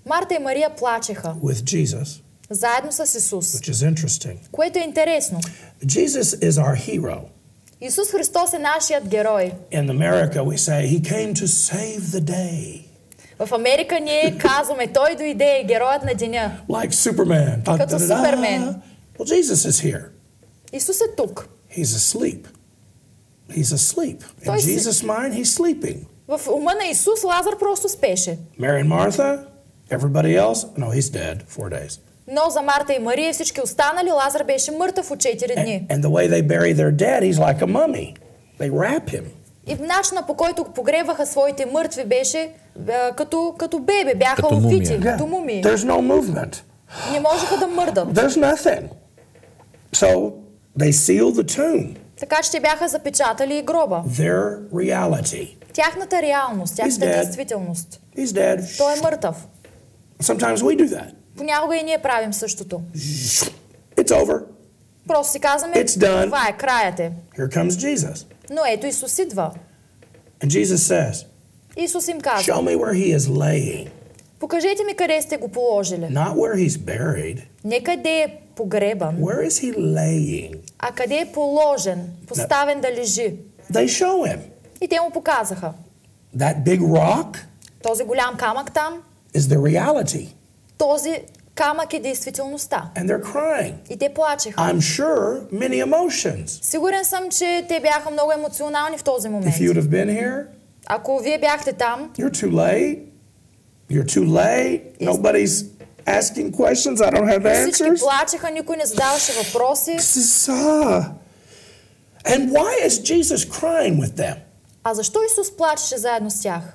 Марта и Мария плачеха with Jesus, заедно с Исус, which is interesting. което е интересно. Jesus is our hero. Исус Христос е нашият герой. In America, we say he came to save the day. В Америка ние казваме, той дойде, героят на деня. Like Superman. Като Супермен. Well, Jesus is here. Исус е тук. He's asleep. He's asleep. In Той си- Jesus' mind, he's sleeping. В ума на Исус Лазар просто спеше. Mary and Martha, everybody else, no, he's dead. Four days. Но за Марта и Мария и всички останали Лазар беше мъртъв от четири дни. And, and the way they bury their dead, he's like a mummy. They wrap him. И начина, по който погребаха своите мъртви, беше е, като, като бебе, бяха Като офити, мумия. като мумии. There's no movement. Не можеха да мърдат. There's nothing. So they sealed the tomb. Така че те бяха запечатали и гроба. Their reality. Тяхната реалност, тяхната dead. действителност. He's dead. Той е мъртъв. Sometimes we do that. Понякога и ние правим същото. It's over. Просто си казваме, It's done. това е, краят е. Here comes Jesus. Но ето Исус идва. And Jesus says, Исус им казва, show me where he is laying. покажете ми къде сте го положили. Not where he's buried. Не къде е погребан, Where is he laying? а къде е положен, поставен да лежи. They show him. И те му показаха. That big rock Този голям камък там, is the reality. този камък е действителността. And they're crying. И те плачеха. I'm sure many emotions. Сигурен съм, че те бяха много емоционални в този момент. If you would have been here, Ако вие бяхте там, you're too late. You're too late. Nobody's asking questions. I don't have всички answers. плачеха, никой не задаваше въпроси. This is, uh, and why is Jesus crying with them? А защо Исус плачеше заедно с тях?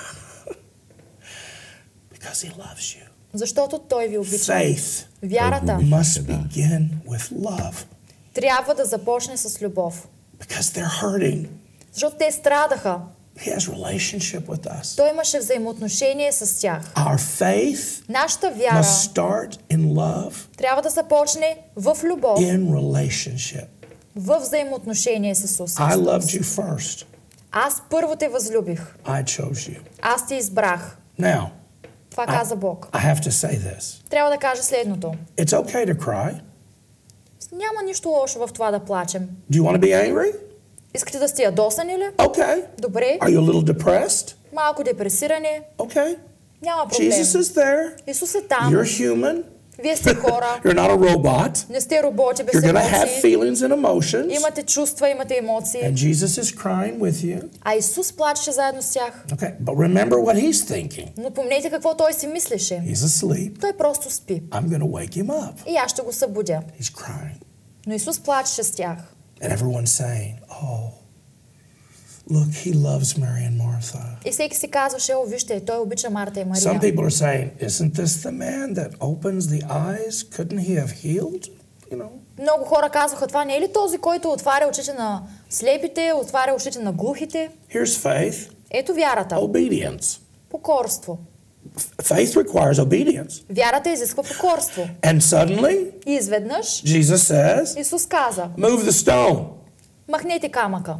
Because he loves you. Защото Той ви обича. Faith Вярата must begin with love. трябва да започне с любов. Because they're hurting. Защото те страдаха. He has relationship with us. Той имаше взаимоотношение с тях. Our faith Нашата вяра must start in love, трябва да започне в любов, in relationship. в взаимоотношение с Исус. I loved you first. Аз първо те възлюбих. I chose you. Аз те избрах. Now, Това I, каза Бог. I have to say this. Трябва да кажа следното. It's okay to cry. Няма нищо лошо в това да плачем. Do you want to be angry? Искате да сте ядосани ли? Okay. Добре. Are you a little depressed? Малко депресирани? Okay. Няма проблем. Jesus is there. Исус е там. You're human. Вие сте хора. You're not a robot. Не сте роботи без You're going to have емоции. feelings and emotions. Имате чувства, имате емоции. And Jesus is crying with you. А Исус плачеше заедно с тях. Okay. But remember what he's thinking. Но помнете какво той си мислеше. He's asleep. Той просто спи. I'm going to wake him up. И аз ще го събудя. He's crying. Но Исус плачеше с тях. And everyone's saying, oh, look, he loves Mary and Martha. И всеки си казваше, о, вижте, той обича Марта и Some Мария. people are saying, isn't this the man that opens the eyes? Couldn't he have healed? You know? Много хора казваха, това не е ли този, който отваря очите на слепите, отваря очите на глухите? Here's faith, Ето вярата. obedience. Покорство. Faith requires obedience. Вярата изисква покорство. And suddenly, И изведнъж Jesus says, Исус каза, move the stone. махнете камъка.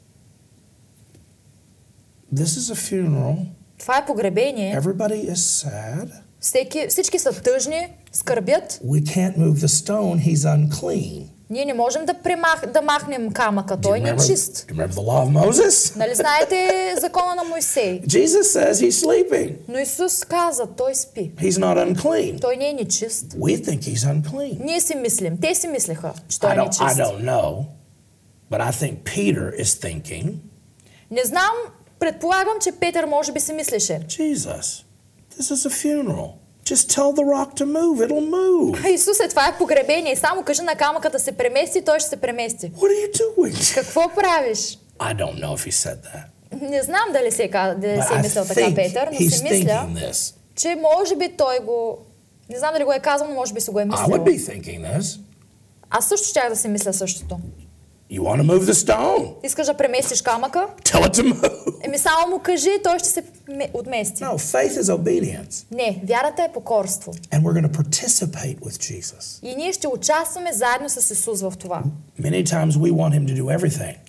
This is a funeral. Това е погребение. Everybody is sad. Всеки, всички са тъжни, скърбят. We can't move the stone. He's unclean. Ние не можем да, премах, да махнем камъка. Той не е Remember, чист. you remember the law of Moses? Нали знаете закона на Мойсей? Jesus says he's sleeping. Но Исус каза, той спи. He's not unclean. Той не е нечист. We think he's unclean. Ние си мислим, те си мислеха, че I той не е don't, I чист. don't know, but I think Peter is thinking, Не знам, предполагам, че Петър може би си мислеше. Jesus, this is a funeral. Just tell the rock to move. It'll move. Исусе, това е погребение. Само кажи на камъка да се премести, той ще се премести. What are you doing? Какво правиш? I don't know if he said that. Не знам дали се, е ка- дали But се е I мислил така think Петър, но he's си мисля, thinking this. че може би той го... Не знам дали го е казал, но може би си го е I мислил. would be thinking this. Аз също щях да си мисля същото. You want to move the stone? Искаш да преместиш камъка? Tell it to move. Еми само му кажи, той ще се ме- отмести. No, faith is obedience. Не, вярата е покорство. And we're going to participate with Jesus. И ние ще участваме заедно с Исус в това. Many times we want him to do everything.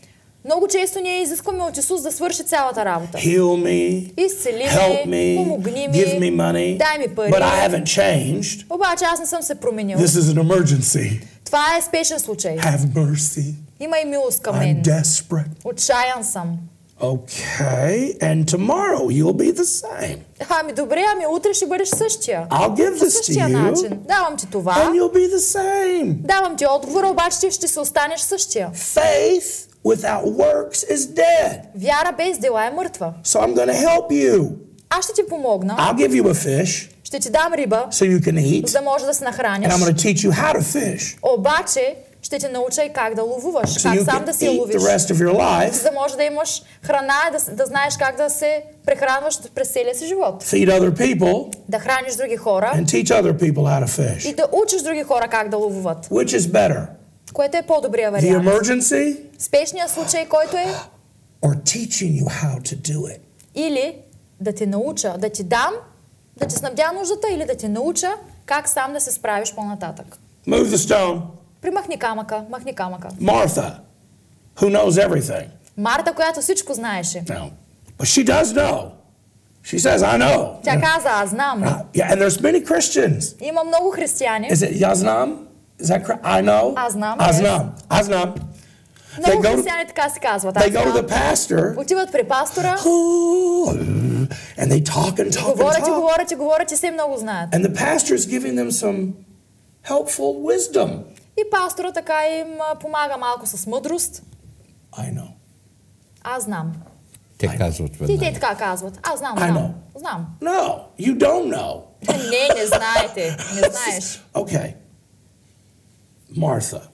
Много често ние изискваме от Исус да свърши цялата работа. Heal me, Изцели help ме, me, помогни ми, give me money, дай ми пари. but I haven't changed. Обаче аз не съм се променил. This is an emergency. Това е спешен случай. Have mercy. Има и милост към I'm мен. desperate. Отчаян съм. Okay, and tomorrow you'll be the same. Ами добре, ами утре ще бъдеш същия. I'll give По this to същия you, начин. Давам ти това. and you'll be the same. Давам ти отговора, обаче ти ще се останеш същия. Faith without works is dead. Вяра без дела е мъртва. So I'm going to help you. Аз ще ти помогна. I'll give you a fish Ще ти дам риба, so you can eat, за да можеш да се нахраниш. and I'm going to teach you how to fish Обаче ще те науча и как да ловуваш, so как you сам can да си eat ловиш. the rest of your life, За да можеш да имаш храна и да, да знаеш как да се прехранваш през целия си живот. feed other people, Да храниш други хора and teach other people how to и fish. да учиш други хора как да ловуват. Which is better, Което е по-добрия the вариант. emergency Спешният случай, който е, or teaching you how to do it? или да те науча, да ти дам, да ти снабдя нуждата, или да те науча как сам да се справиш по-нататък. Move the stone. Примахни камъка, махни камъка. Martha, who knows everything. Марта, която всичко знаеше. No, but she does know. She says, I know. Тя каза, аз знам. Uh, yeah, and there's many Christians. Има много християни. Is it Yaznam? Is that correct? I know. Аз знам, I yes. знам. I знам. Много They go to- християни така се казват. They Аз go to the знам. pastor. Отиват при пастора, And they talk and talk and говорят и talk. говорят и говорят и все много знаят. And the pastor is giving them some helpful wisdom. И пастора така им а, помага малко с мъдрост. I know. Аз знам. Те казват И те веднага. така казват. Аз знам, I знам. know. Знам. No, you don't know. Не, не знаете. Не знаеш. Okay. Martha.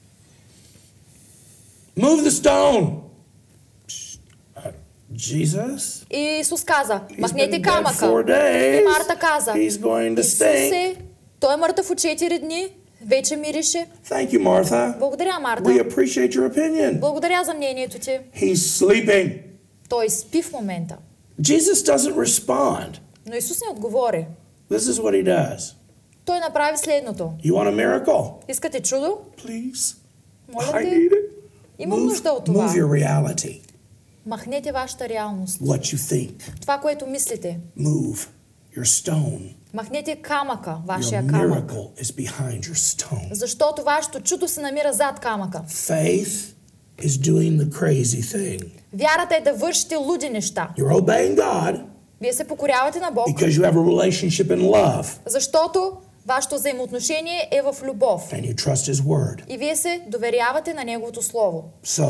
Move the stone. Uh, Jesus? И Исус каза, He's махнете been dead камъка. four days. И Марта каза, He's going to stink. Исусе, той е мъртъв от четири дни, вече мирише. Thank you, Martha. Благодаря, Марта. We appreciate your opinion. Благодаря за мнението ти. He's sleeping. Той спи в момента. Jesus doesn't respond. Но Исус не отговори. This is what he does. Той направи следното. You want a miracle? Искате чудо? Please. Моля I ви. need it. Имам Move, нужда от това. move your reality. Махнете вашата реалност. What you think. Това, което мислите. Move your stone. Махнете камъка, Your вашия камък. miracle is behind your stone. Защото вашето чудо се намира зад камъка. Faith is doing the crazy thing. Вярата е да вършите луди неща. You're obeying God Вие се покорявате на Бог, because you have a relationship in love защото вашето взаимоотношение е в любов. and you trust His word. И вие се доверявате на Неговото Слово. So,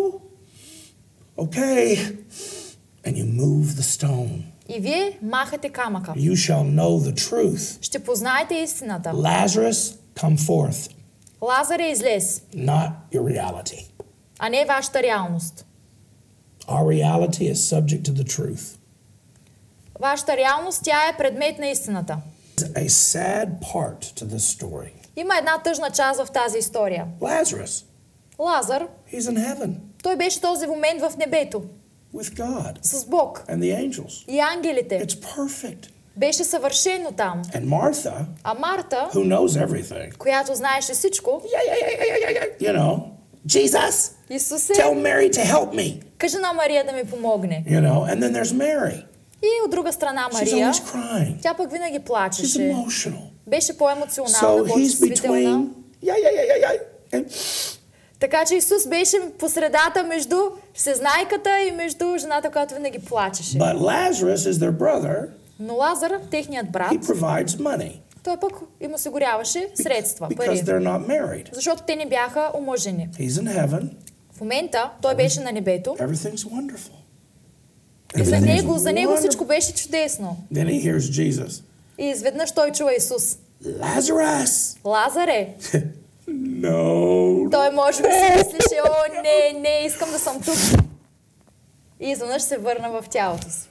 okay, and you move the stone. И вие махате камъка. You shall know the truth. Ще познаете истината. Lazarus, come forth, Лазар е излез, not your reality. а не вашата реалност. Our reality is subject to the truth. Вашата реалност, тя е предмет на истината. A sad part to this story. Има една тъжна част в тази история. Lazarus, Лазар, he's in heaven той беше този момент в небето, with God с Бог and the angels. и ангелите. It's perfect. Беше съвършено там. And Martha, А Марта, who knows everything, която знаеше всичко, yeah, yeah, yeah, yeah, yeah, yeah, you know, Jesus, Исусе, tell Mary to help me, кажи на Мария да ми помогне. you know, and then there's Mary. И от друга страна She's Мария, always crying. тя пък винаги She's плачеше. emotional. Беше по-емоционална, So he's по-чувствителна. between, yeah, yeah, yeah, yeah, yeah. And Така че Исус беше по средата между всезнайката и между жената, която винаги плачеше. But Lazarus is their brother. Но Лазар, техният брат, He provides money той пък им осигуряваше средства, because пари. they're not married. Защото те не бяха омъжени. He's in heaven. В момента той беше на небето Everything's wonderful. и за Everything's него, за него всичко wonderful. беше чудесно. Then he hears Jesus. И изведнъж той чува Исус. Lazarus. Лазаре! No. Той може би си мислеше, о, не, не, искам да съм тук. И изведнъж се върна в тялото си.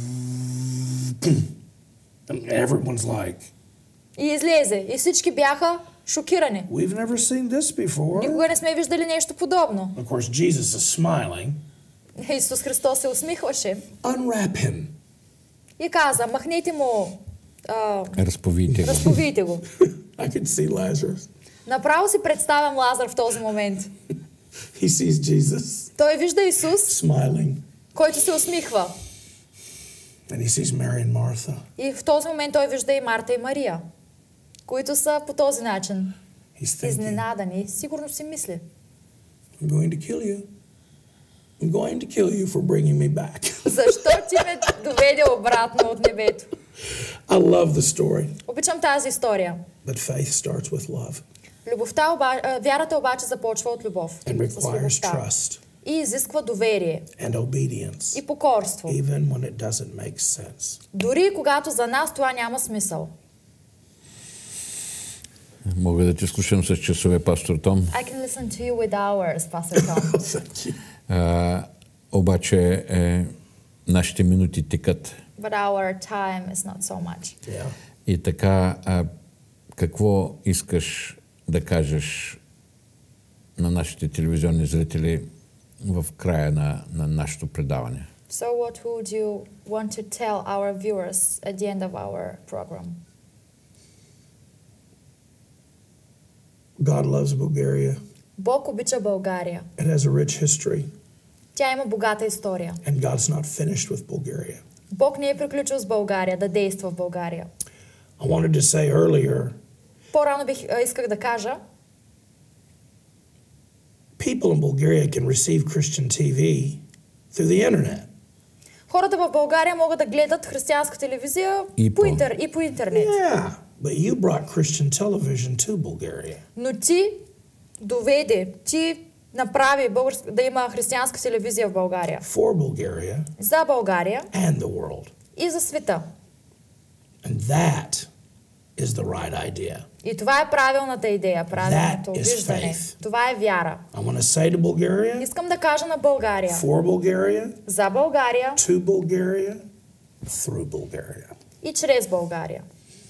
And everyone's like, И излезе. И всички бяха шокирани. we've never seen this before. Никога не сме виждали нещо подобно. Of course, Jesus is smiling. Исус Христос се усмихваше Unwrap him. и каза, махнете му, а, Разповийте го. разповийте го. I can see Lazarus. Направо си представям Лазар в този момент. He sees Jesus Той вижда Исус, smiling, който се усмихва. and he sees Mary and Martha. И в този момент той вижда и Марта и Мария, които са по този начин He's thinking, изненадани. Сигурно си мисли. I'm going to kill you. I'm going to kill you for bringing me back. Защо ти ме доведе обратно от небето? I love the story, Обичам тази история. but faith starts with love Любовта, оба... а, вярата обаче започва от любов. and С requires любовта. trust И изисква доверие and obedience, и покорство. even when it doesn't make sense. Дори и когато за нас това няма смисъл. Мога да ти слушам с часове, пастор Том. I can listen to you with hours, Pastor Tom. Thank you. А, обаче е, нашите минути текат. But our time is not so much. Yeah. И така, а, какво искаш да кажеш на нашите телевизионни зрители в края на, на нашето предаване? So what would you want to tell our viewers at the end of our program? God loves Bulgaria. Бог обича България. It has a rich history, Тя има богата история. and God's not finished with Bulgaria. Бог не е приключил с България, да действа в България. I wanted to say earlier, По-рано бих, а, исках да кажа, people in Bulgaria can receive Christian T V through the internet. хората в България могат да гледат християнска телевизия И по по- интер, и по интернет. Yeah, but you brought Christian television to Bulgaria. Но ти доведе, ти направи българск... да има християнска телевизия в България. For Bulgaria За България and the world. и за света. And that is the right idea. И това е правилната идея, правилното That is виждане. faith. Това е вяра. I want to say to Bulgaria, Искам да кажа на България, for Bulgaria, за България to Bulgaria, through Bulgaria. и чрез България.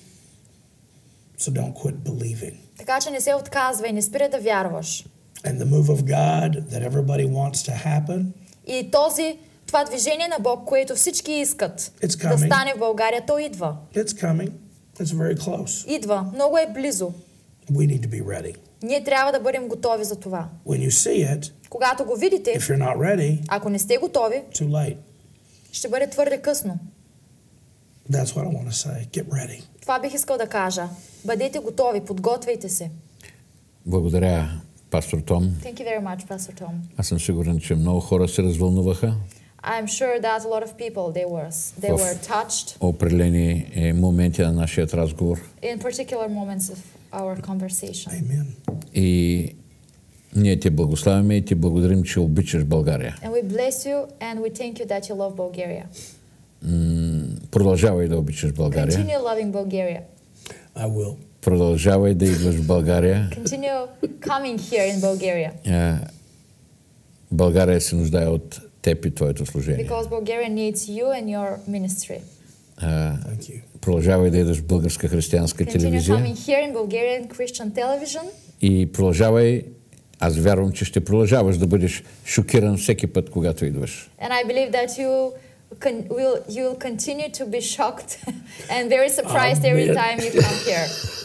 So don't quit believing. Така че не се отказвай, не спирай да вярваш. And the move of God that everybody wants to happen, И този, това движение на Бог, което всички искат It's да coming. стане в България, то идва. it's coming. It's very close. Идва. Много е близо. We need to be ready. Ние трябва да бъдем готови за това. When you see it, Когато го видите, if you're not ready, ако не сте готови, too late. ще бъде твърде късно. That's what I want to say. Get ready. Това бих искал да кажа. Бъдете готови, подготвяйте се. Благодаря, пастор Том. Thank you very much, Pastor Tom. Аз съм сигурен, че много хора се развълнуваха. I'm sure that a lot of people, they were, they В- were touched Определени е, моменти на нашия разговор. in particular moments of our conversation. Amen. И ние те благославяме и ти благодарим, че обичаш България. And we bless you and we thank you that you love Bulgaria. М, Продължавай да обичаш България. Continue loving Bulgaria. I will. Продължавай да идваш в България. Continue coming here in Bulgaria Е, България се нуждае от теб и твоето служение. because Bulgaria needs you and your ministry. Е, Thank you. Продължавай да идваш в българска християнска Continue телевизия coming here in Bulgarian Christian television и продължавай, аз вярвам, че ще продължаваш да бъдеш шокиран всеки път, когато идваш. and I believe that you con- will you will continue to be shocked and very surprised every Amen. time you come here.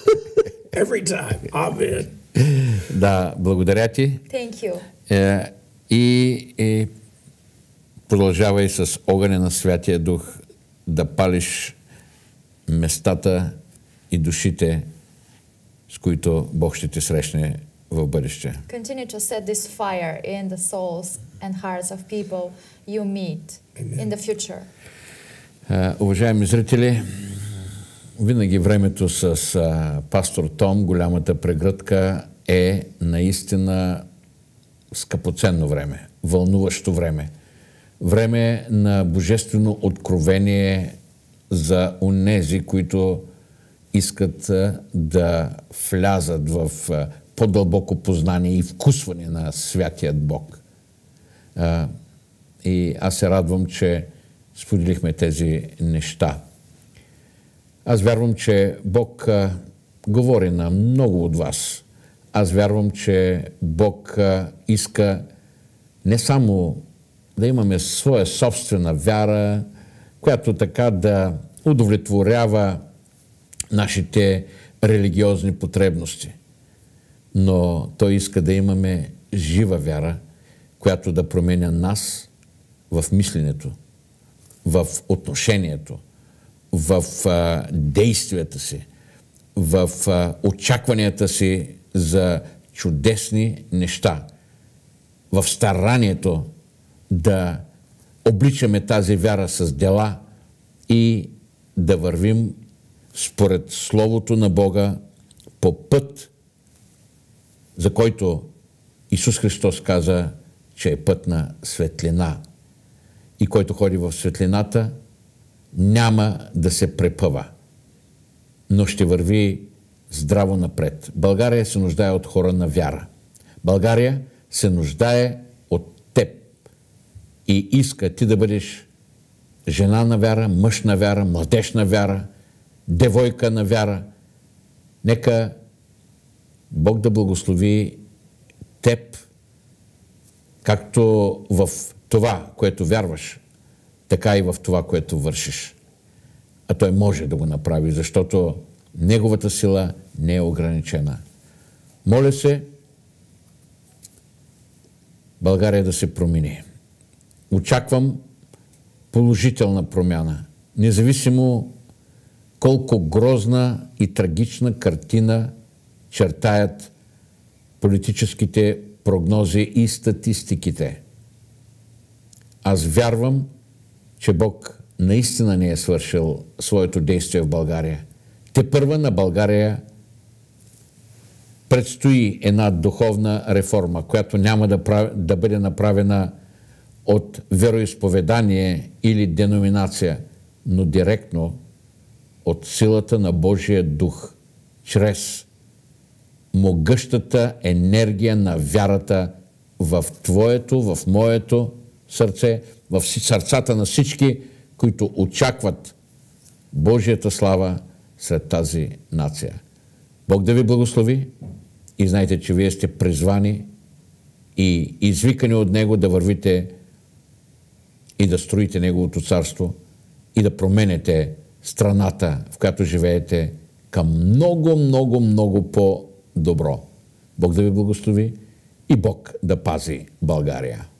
Every time. Amen. Да, благодаря ти. Thank you. Е, и, и продължавай с огъня на Святия Дух да палиш местата и душите, с които Бог ще те срещне в бъдеще. Continue to set this fire in the souls and hearts of people you meet in the future. Е, уважаеми зрители, винаги времето с а, пастор Том, голямата прегръдка, е наистина скъпоценно време, вълнуващо време. Време на божествено откровение за онези, които искат а, да влязат в а, по-дълбоко познание и вкусване на святият Бог. А, и аз се радвам, че споделихме тези неща. Аз вярвам, че Бог а, говори на много от вас. Аз вярвам, че Бог а, иска не само да имаме своя собствена вяра, която така да удовлетворява нашите религиозни потребности, но Той иска да имаме жива вяра, която да променя нас в мисленето, в отношението, в а, действията си, в а, очакванията си за чудесни неща, в старанието да обличаме тази вяра с дела и да вървим според Словото на Бога по път, за който Исус Христос каза, че е път на светлина. И който ходи в светлината, няма да се препъва, но ще върви здраво напред. България се нуждае от хора на вяра. България се нуждае от теб и иска ти да бъдеш жена на вяра, мъж на вяра, младеж на вяра, девойка на вяра. Нека Бог да благослови теб, както в това, което вярваш, така и в това, което вършиш. А Той може да го направи, защото Неговата сила не е ограничена. Моля се България да се промени. Очаквам положителна промяна, независимо колко грозна и трагична картина чертаят политическите прогнози и статистиките. Аз вярвам, че Бог наистина не е свършил своето действие в България. Тепърва на България предстои една духовна реформа, която няма да, прави, да бъде направена от вероизповедание или деноминация, но директно от силата на Божия дух, чрез могъщата енергия на вярата в твоето, в моето сърце, в сърцата на всички, които очакват Божията слава сред тази нация. Бог да ви благослови и знайте, че вие сте призвани и извикани от Него да вървите и да строите Неговото царство и да променете страната, в която живеете, към много, много, много по-добро. Бог да ви благослови и Бог да пази България.